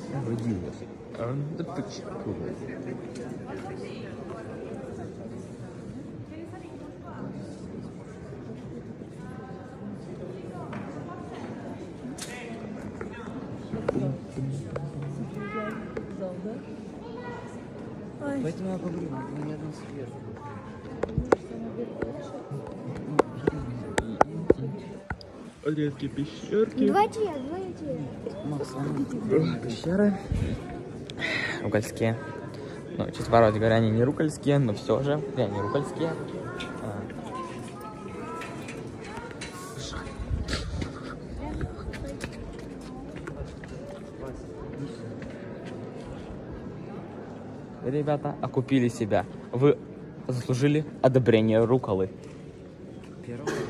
Родилась. Да почему? Поэтому я говорю, ни один свет. Редкие пещерки. Давайте. Макс, Пещеры. Рукольские. Ну, честно говоря, они не рукольские, но все же. Они рукольские. Ребята, окупили себя. Вы заслужили одобрение руколы. Первого.